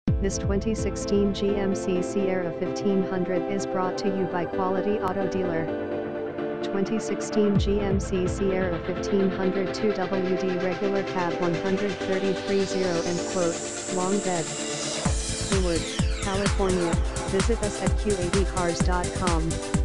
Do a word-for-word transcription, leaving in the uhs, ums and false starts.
This twenty sixteen G M C Sierra fifteen hundred is brought to you by Quality Auto Dealer. twenty sixteen G M C Sierra fifteen hundred two W D regular cab one thirty-three zero end quote, long bed. Hayward, California. Visit us at Q A D cars dot com.